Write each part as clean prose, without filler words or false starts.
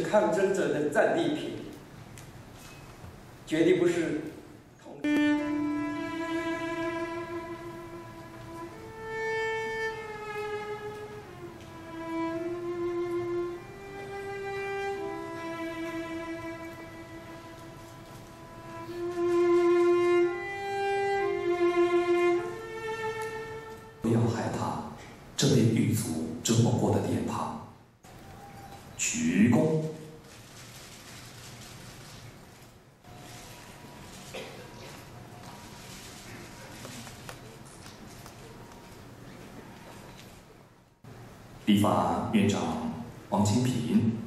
抗争者的战利品，绝对不是同。 不要害怕这被狱卒折磨过的脸庞。鞠躬。立法院长王金平，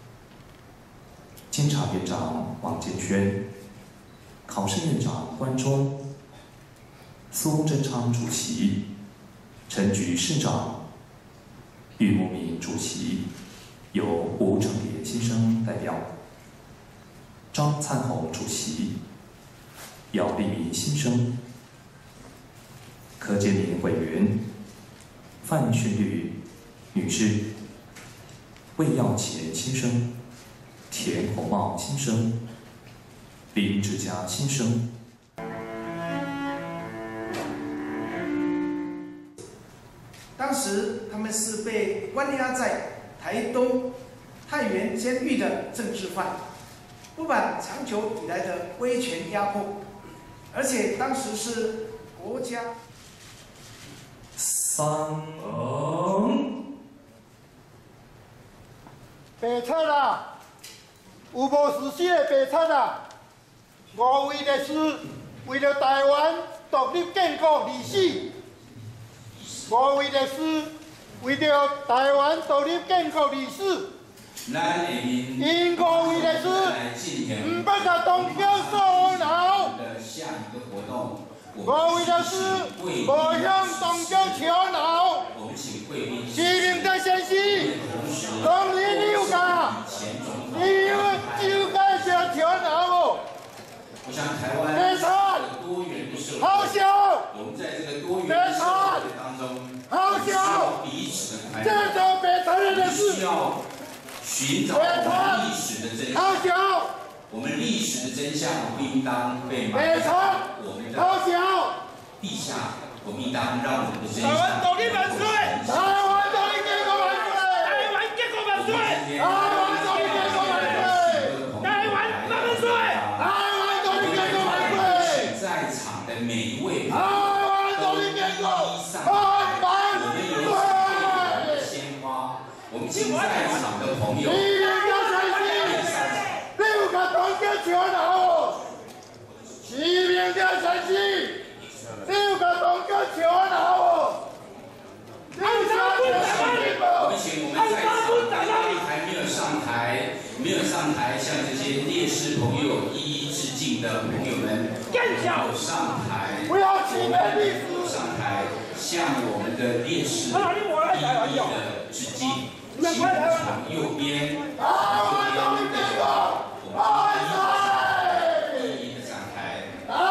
监察院长王建轩，考试院长关中，苏贞昌主席，陈菊市长，郁慕敏主席，由吴成烈先生代表，张灿宏主席，姚立明先生，柯建明委员，范训律女士，魏耀乾先生，田宏茂先生，林志佳先生。 当时他们是被关押在台东太原监狱的政治犯，不满长久以来的威权压迫，而且当时是国家。 白贼啦，有无事实的白贼啦！5位烈士为了台湾独立建国而死，5位烈士为了台湾独立建国而死。因5位烈士唔捌甲东京所闹，5位烈士无向东京求闹，市民在sen死，当然你有甲，你有就该是求闹无？白贼，好笑！白贼，好笑！这种白贼的事。 寻找我们历史的真相，我们历史的真相不应当被埋藏我们的地下，我们应当让我们的真相。台湾独立万岁！台湾独立建国万岁！台湾建国万岁！台湾独立建国万岁！台湾万岁！台湾独立建国万岁！在场的每一位，台湾独立建国万岁！我们请在场的朋友，你有甲东京求闹？市民在sen死，你有甲东京求闹？我们请我们在场还没有上台向这些烈士朋友一一致敬的朋友们，要上台，不要起来历史，上台向我们的烈士一一的致敬。请从右边，一一的站台。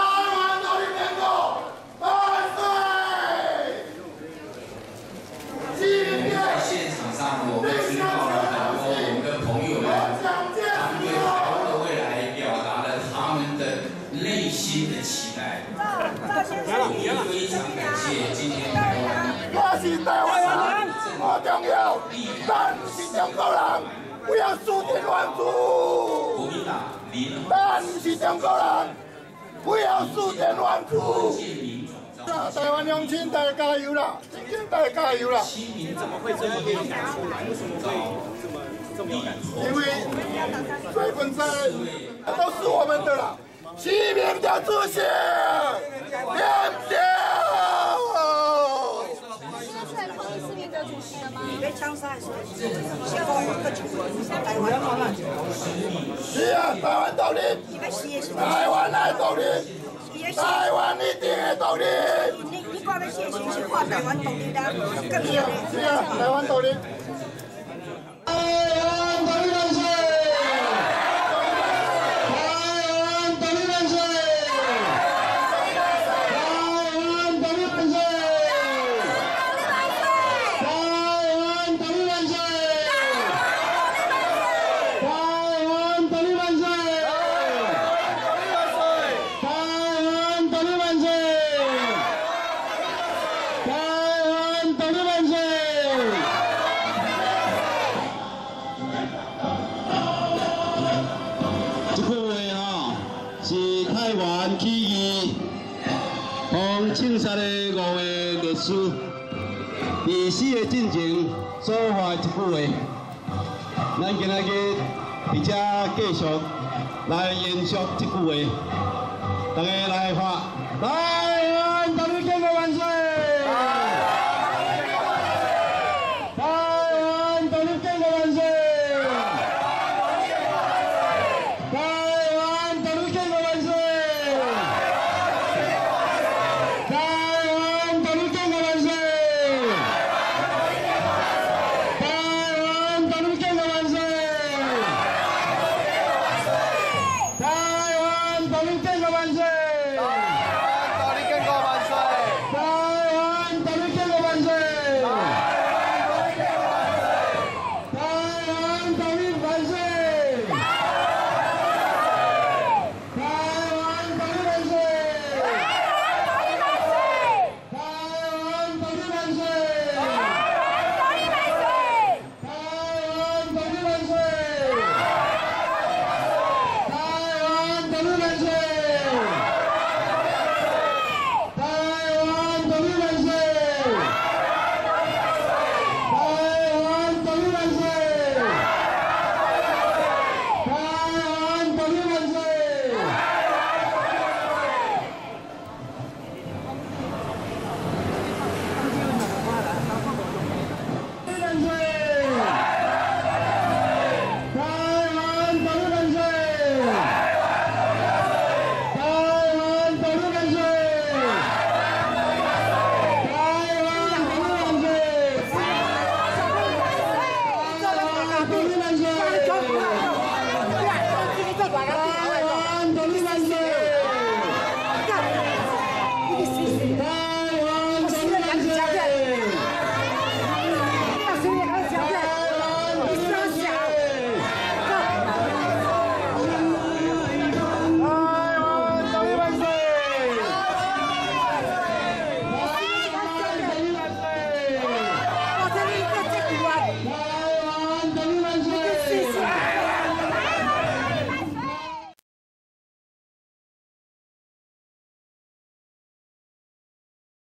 在现场上，我们听到了很多我们的朋友们，他们对台湾的未来表达了他们的内心的期待。我们非常感谢今天台湾。 我是台湾人，我重要，咱是中国人，不要输点乱子。咱是中国人，不要输点乱子。台湾乡亲，大家加油啦！今天大家加油啦！ 你怎么会这么有感触来？为什么会这么有感触？ 因为水本身都是我们的了，习民的主席，亮掉。 被枪杀是是啊，台湾独立，台湾来独立，台湾一定会独立。 你讲的写信是看台湾独立啦，更有是啊，台湾独立。台湾独立万岁！台台湾起义，和青山的5个烈士，伫死的进程所发一句话，咱今仔日伫遮继续来延续这句话，大家来发，台湾统一建国万岁！ 万岁！